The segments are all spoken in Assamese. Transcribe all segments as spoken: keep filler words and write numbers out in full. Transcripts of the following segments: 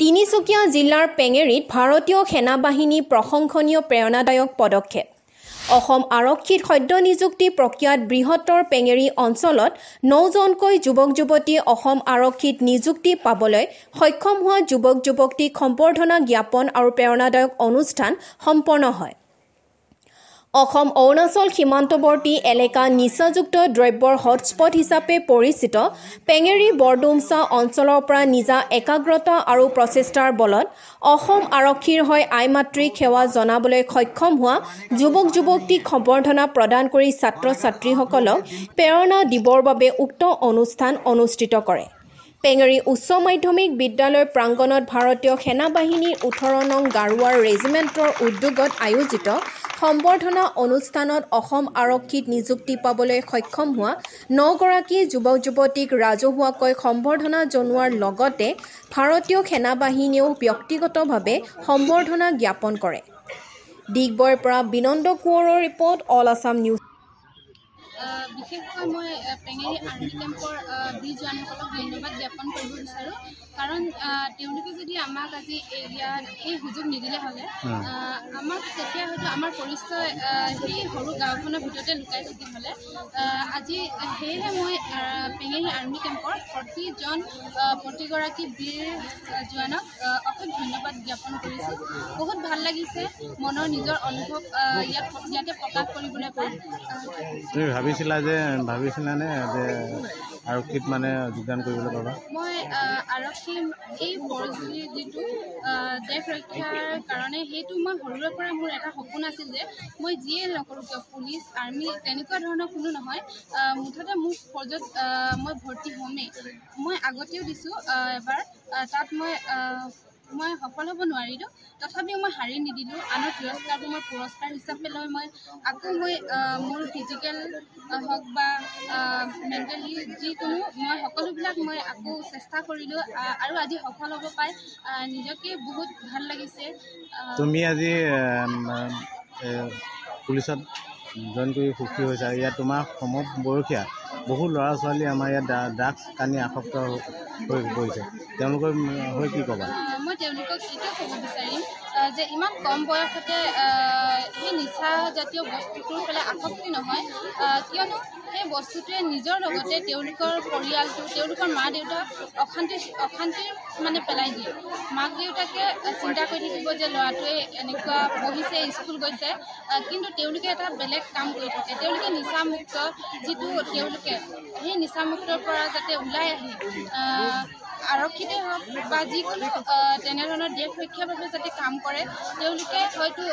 তিনিচুকীয়া জিলাৰ পেঙেৰিত ভাৰতীয় সেনাবাহিনীৰ প্ৰশংসনীয় প্ৰেৰণাদায়ক পদক্ষেপ। অসম আৰক্ষীত সদ্য নিযুক্তি প্ৰক্ৰিয়াত বৃহত্তৰ পেঙেৰি অঞ্চলত নজনকৈ যুৱক যুৱতীয়ে অসম আৰক্ষীত নিযুক্তি পাবলৈ সক্ষম হোৱা যুৱক যুৱতীক সম্বৰ্ধনা জ্ঞাপন আৰু প্ৰেৰণাদায়ক অনুষ্ঠান সম্পন্ন হয়। অসম অৰুণাচল সীমান্তৱৰ্তী এলেকা নিচাযুক্ত দ্ৰব্যৰ হটস্পট হিচাপে পৰিচিত পেঙেৰি বৰডুমছা অঞ্চলৰ পৰা নিজা একাগ্ৰতা আৰু প্ৰচেষ্টাৰ বলত অসম আৰক্ষীৰ হৈ আই মাতৃক সেৱা জনাবলৈ সক্ষম হোৱা যুৱক যুৱতীক সম্বৰ্ধনা প্ৰদান কৰি ছাত্ৰ ছাত্ৰীসকলক প্ৰেৰণা দিবৰ বাবে উক্ত অনুষ্ঠান অনুষ্ঠিত কৰে। পেঙেৰি উচ্চ মাধ্যমিক বিদ্যালয় প্ৰাংগণত ভাৰতীয় সেনাবাহিনীৰ ওঠৰ নং গাৰুৱাৰ ৰেজিমেণ্টৰ উদ্যোগত আয়োজিত সম্বৰ্ধনা অনুষ্ঠানত অসম আৰক্ষীত নিযুক্তি পাবলৈ সক্ষম হোৱা নগৰাকী যুৱক যুৱতীক ৰাজহুৱাকৈ সম্বৰ্ধনা জনোৱাৰ লগতে ভাৰতীয় সেনাবাহিনীয়েও ব্যক্তিগতভাৱে সম্বৰ্ধনা জ্ঞাপন কৰে। ডিগবৈৰ পৰা বিনন্দ কোঁৱৰৰ ৰিপৰ্ট, অল আছাম নিউজ। বিশেষকৈ মই পেঙেৰি আৰ্মি কেম্পৰ বীৰ জোৱানসকলক ধন্যবাদ জ্ঞাপন কৰিব বিচাৰোঁ, কাৰণ তেওঁলোকে যদি আমাক আজি ইয়াত এই সুযোগ নিদিলে হ'লে আমাক তেতিয়া হয়তো আমাৰ পৰিচয় সেই সৰু গাঁওখনৰ ভিতৰতে লুকাই থাকিল হ'লে। আজি সেয়েহে মই পেঙেৰি আৰ্মি কেম্পৰ প্ৰতিজন প্ৰতিগৰাকী বীৰ জোৱানক অশেষ ধন্যবাদ জ্ঞাপন কৰিছোঁ। বহুত ভাল লাগিছে, মনৰ নিজৰ অনুভৱ ইয়াত ইয়াতে প্ৰকাশ কৰিবলৈ পায়। তুমি ভাবিছিলা যে ভাবিছিলানে যে আৰক্ষীত মানে যোগদান কৰিবলৈ পাবা? মই আৰক্ষী এই ফৌজী যিটো দেশ ৰক্ষাৰ কাৰণে সেইটো মই সৰুৰে পৰা মোৰ এটা সপোন আছিল যে মই যিয়ে নকৰোঁ কিয় পুলিচ আৰ্মি তেনেকুৱা ধৰণৰ কোনো নহয়, মুঠতে মোক ফৌজত মই ভৰ্তি হ'মেই। মই আগতেও দিছোঁ এবাৰ, তাত মই মই সফল হ'ব নোৱাৰিলোঁ, তথাপিও মই হাৰি নিদিলোঁ। আনৰ পুৰস্কাৰবোৰ মই পুৰস্কাৰ হিচাপে লৈ মই আকৌ মই মোৰ ফিজিকেল হওক বা মেণ্টেলি যিকোনো মই সকলোবিলাক মই আকৌ চেষ্টা কৰিলোঁ আৰু আজি সফল হ'ব পাই নিজকে বহুত ভাল লাগিছে। তুমি আজি পুলিচত জইন কৰি সুখী হৈছা। ইয়াত তোমাৰ সমবয়সীয়া বহু ল'ৰা ছোৱালী আমাৰ ইয়াত ড্ৰাগছ কানি আসক্ত হৈ পৰিছে, তেওঁলোকৰ হৈ কি ক'বা? মই তেওঁলোকক এইটোৱে ক'ব বিচাৰিম যে ইমান কম বয়সতে সেই নিচাজাতীয় বস্তুটোৰ ফালে আসক্তি নহয়, কিয়নো সেই বস্তুটোৱে নিজৰ লগতে তেওঁলোকৰ পৰিয়ালটো, তেওঁলোকৰ মা দেউতাক অশান্তি অশান্তিৰ মানে পেলাই দিয়ে। মাক দেউতাকে চিন্তা কৰি থাকিব যে ল'ৰাটোৱে এনেকুৱা পঢ়িছে, স্কুল গৈছে, কিন্তু তেওঁলোকে এটা বেলেগ কাম কৰি থাকে। তেওঁলোকে নিচামুক্ত যিটো তেওঁলোকে সেই নিচামুক্তৰ পৰা যাতে ওলাই আহি আৰক্ষীতে হওক বা যিকোনো তেনেধৰণৰ দেশ ৰক্ষাৰ বাবে যাতে কাম কৰে, তেওঁলোকে হয়তো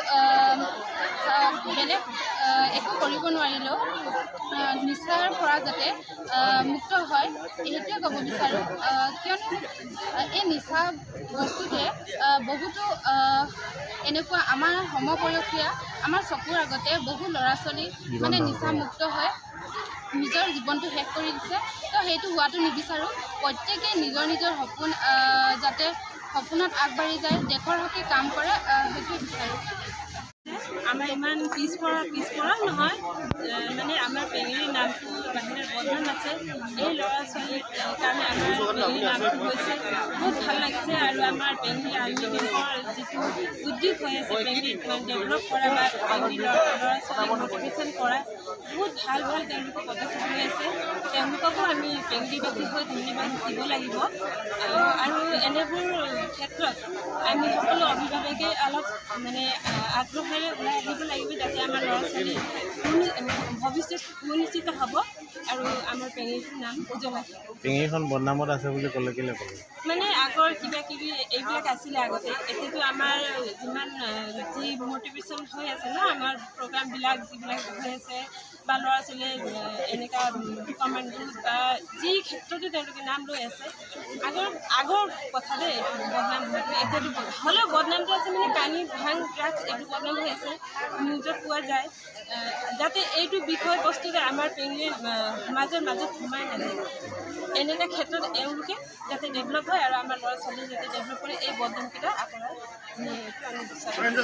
বেলেগ একো কৰিব নোৱাৰিলেও নিচাৰ পৰা যাতে মুক্ত হয় সেইটোৱে ক'ব বিচাৰোঁ। কিয়নো এই নিচা বস্তুটোৱে বহুতো এনেকুৱা আমাৰ সমবয়সীয়া আমাৰ চকুৰ আগতে বহু ল'ৰা ছোৱালী মানে নিচামুক্ত হয় নিজৰ জীৱনটো শেষ কৰি দিছে। তো সেইটো হোৱাটো নিবিচাৰোঁ। প্ৰত্যেকেই নিজৰ নিজৰ সপোন যাতে সপোনত আগবাঢ়ি যায়, দেশৰ হকে কাম কৰে, সেইটোৱে বিচাৰোঁ। আমাৰ ইমান পিছপৰা পিছপৰা নহয়, মানে আমাৰ পেঙেৰি নামটো বাহিৰত বদনাম আছে। এই ল'ৰা ছোৱালীৰ কাৰণে আমাৰ পেঙেৰি নামটো হৈছে বহুত ভাল লাগিছে। আৰু আমাৰ পেঙেৰি আৰ্মি কেম্পৰ যিটো উদ্যোগ হৈ আছে পেঙেৰিত ডেভেলপ কৰা বা পেঙেৰি ল'ৰা ছোৱালীক মটিভেশ্যন কৰা, বহুত ভাল ভাল তেওঁলোকে পদক্ষেপ লৈ আছে। তেওঁলোককো আমি পেঙেৰিবাসী হৈ ধন্যবাদ দিব লাগিব। আৰু এনেবোৰ ক্ষেত্ৰত আমি সকলো অভিভাৱকে অলপ মানে আগ্ৰহেৰে ওলাই আহিব লাগিব, যাতে আমাৰ ল'ৰা ছোৱালী ভৱিষ্যত সুনিশ্চিত হ'ব আৰু আমাৰ পেঙেৰিটোৰ নাম উজ্জ্বল আছে। পেঙেৰিখন বদনামত আছে বুলি ক'লে কেলৈ ক'লে? মানে আগৰ কিবা কিবি এইবিলাক আছিলে আগতে, এতিয়াতো আমাৰ যিমান যি মটিভেশ্যন হৈ আছে ন, আমাৰ প্ৰগ্ৰামবিলাক যিবিলাক হৈ আছে বা ল'ৰা ছোৱালীয়ে এনেকুৱা কমেণ্ট বা যি ক্ষেত্ৰতে তেওঁলোকে নাম লৈ আছে, আগৰ আগৰ কথা দেই বদনাম হোৱাটো এতিয়াতো হ'লেও বদনামটো আছে, মানে কানি ভাং ড্ৰাগছ এইটো বদনাম হৈ আছে নিউজত পোৱা যায়। যাতে এইটো বিষয় বস্তুতে আমাৰ পেঙেৰিৰ সমাজৰ মাজত সোমাই নাযায়, এনেকুৱা ক্ষেত্ৰত এওঁলোকে যাতে ডেভেলপ হয় আৰু আমাৰ ল'ৰা ছোৱালী যাতে ডেভেলপ কৰে, এই বদনামকেইটা আঁতৰাই এইটো আমি বিচাৰোঁ।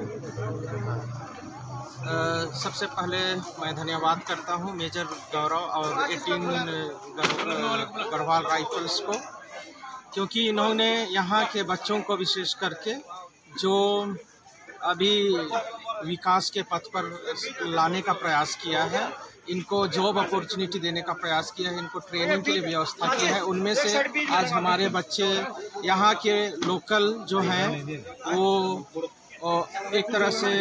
Uh, सबसे पहले मैं धन्यवाद करता हूं मेजर गौरव और अठारह गढ़वाल राइफल्स को क्योंकि इन्होंने यहाँ के बच्चों को विशेष करके जो अभी विकास के पथ पर लाने का प्रयास किया है, इनको जॉब अपॉर्चुनिटी देने का प्रयास किया है, इनको ट्रेनिंग के लिए व्यवस्था की है। उनमें से आज हमारे बच्चे यहाँ के लोकल जो हैं वो एक तरह से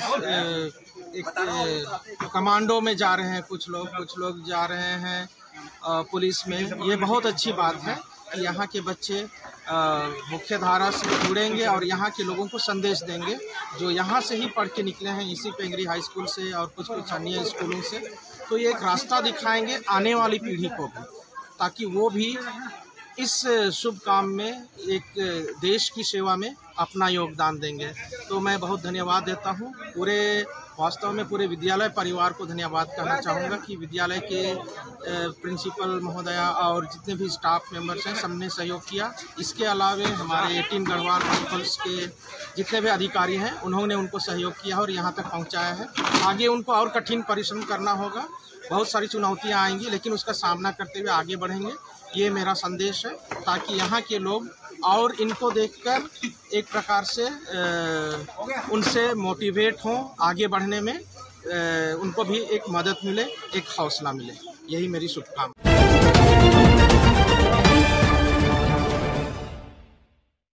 एक कमांडो में जा रहे हैं, कुछ लोग कुछ लोग जा रहे हैं पुलिस में। ये बहुत अच्छी बात है कि यहाँ के बच्चे मुख्य धारा से जुड़ेंगे और यहाँ के लोगों को संदेश देंगे जो यहाँ से ही पढ़ के निकले हैं, इसी पेंगरी हाई स्कूल से और कुछ कुछ अन्य स्कूलों से। तो ये एक रास्ता दिखाएंगे आने वाली पीढ़ी को भी, ताकि वो भी इस शुभ काम में एक देश की सेवा में अपना योगदान देंगे। तो मैं बहुत धन्यवाद देता हूँ पूरे वास्तव में पूरे विद्यालय परिवार को धन्यवाद करना चाहूँगा कि विद्यालय के प्रिंसिपल महोदया और जितने भी स्टाफ मेंबर्स हैं सबने सहयोग किया। इसके अलावे हमारे एटीन गढ़वाल राइफल्स के जितने भी अधिकारी हैं उन्होंने उनको सहयोग किया और यहाँ तक पहुँचाया है। आगे उनको और कठिन परिश्रम करना होगा, बहुत सारी चुनौतियाँ आएंगी, लेकिन उसका सामना करते हुए आगे बढ़ेंगे। ये मेरा संदेश है, ताकि यहाँ के लोग और इनको देखकर एक प्रकार से उनसे मोटिवेट हों, आगे बढ़ने में उनको भी एक मदद मिले, एक हौसला मिले। यही मेरी शुभकामना।